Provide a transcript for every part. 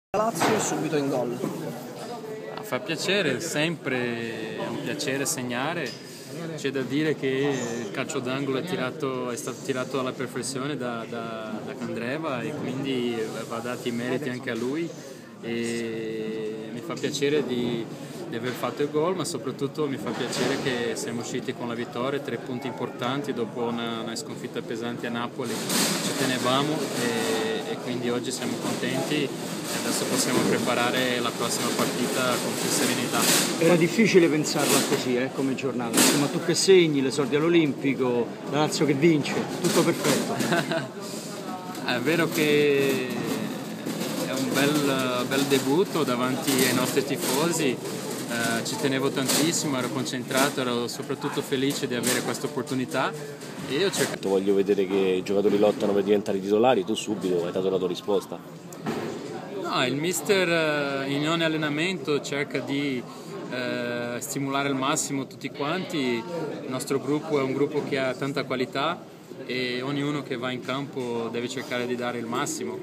Lazio subito in gol. Fa piacere, sempre è un piacere segnare. C'è da dire che il calcio d'angolo è stato tirato alla perfezione da Candreva e quindi va dati i meriti anche a lui, e mi fa piacere di aver fatto il gol, ma soprattutto mi fa piacere che siamo usciti con la vittoria, 3 punti importanti dopo una sconfitta pesante a Napoli. Ci tenevamo e quindi oggi siamo contenti e adesso possiamo preparare la prossima partita con più serenità. Era difficile pensarla così, come giornata, insomma tu che segni, l'esordio all'Olimpico, la Lazio che vince, tutto perfetto. È vero che è un bel debutto davanti ai nostri tifosi, ci tenevo tantissimo, ero concentrato, ero soprattutto felice di avere questa opportunità e ho cercato. Voglio vedere che i giocatori lottano per diventare titolari, tu subito hai dato la tua risposta. No, il mister in ogni allenamento cerca di stimolare al massimo tutti quanti. Il nostro gruppo è un gruppo che ha tanta qualità e ognuno che va in campo deve cercare di dare il massimo.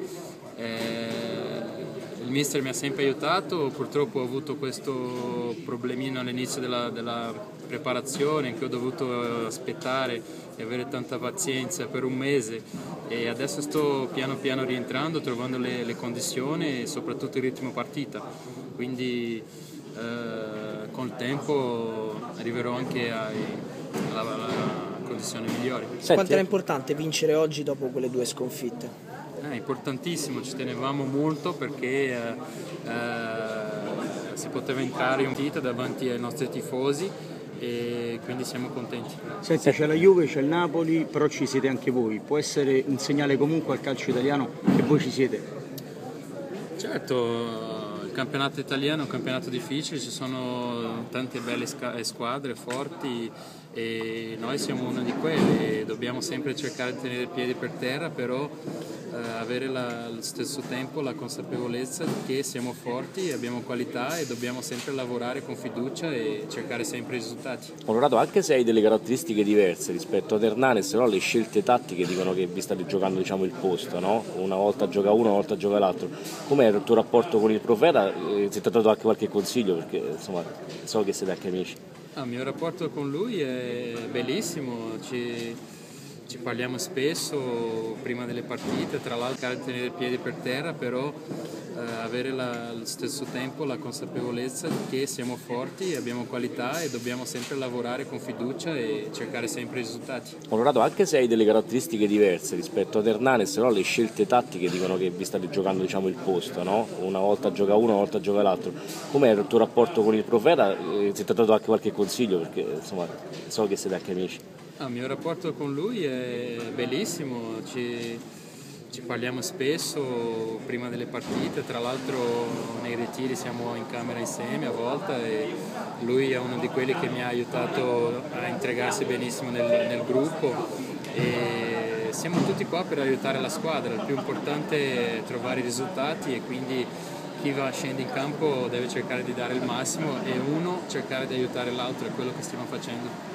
Il mister mi ha sempre aiutato, purtroppo ho avuto questo problemino all'inizio della preparazione, in cui ho dovuto aspettare e avere tanta pazienza per un mese, e adesso sto piano piano rientrando, trovando le condizioni e soprattutto il ritmo partita, quindi col tempo arriverò anche alla condizioni migliori. Quanto era importante vincere oggi dopo quelle 2 sconfitte? È importantissimo, ci tenevamo molto perché si poteva entrare in partita davanti ai nostri tifosi e quindi siamo contenti. Senti, c'è la Juve, c'è il Napoli, però ci siete anche voi. Può essere un segnale comunque al calcio italiano che voi ci siete? Certo, il campionato italiano è un campionato difficile, ci sono tante belle squadre forti e noi siamo una di quelle. Dobbiamo sempre cercare di tenere i piedi per terra, però avere allo stesso tempo la consapevolezza che siamo forti, abbiamo qualità e dobbiamo sempre lavorare con fiducia e cercare sempre i risultati. Onorato, anche se hai delle caratteristiche diverse rispetto ad Hernanes, però le scelte tattiche dicono che vi state giocando, diciamo, il posto, no? Una volta gioca uno, una volta gioca l'altro. Com'è il tuo rapporto con il Profeta? Ti ha dato anche qualche consiglio, perché insomma so che siete anche amici. Il mio rapporto con lui è bellissimo, ci parliamo spesso prima delle partite, tra l'altro tenere i piedi per terra, però avere allo stesso tempo la consapevolezza che siamo forti, abbiamo qualità e dobbiamo sempre lavorare con fiducia e cercare sempre i risultati. Onorato, anche se hai delle caratteristiche diverse rispetto ad Hernanes, però le scelte tattiche dicono che vi state giocando, diciamo, il posto, no? Una volta gioca uno, una volta gioca l'altro. Com'è il tuo rapporto con il Profeta? Ti ha dato anche qualche consiglio, perché insomma so che siete anche amici. Il mio rapporto con lui è bellissimo, ci parliamo spesso prima delle partite, tra l'altro nei ritiri siamo in camera insieme a volte e lui è uno di quelli che mi ha aiutato a integrarsi benissimo nel gruppo e siamo tutti qua per aiutare la squadra. Il più importante è trovare i risultati e quindi chi scende in campo deve cercare di dare il massimo e uno cercare di aiutare l'altro, è quello che stiamo facendo.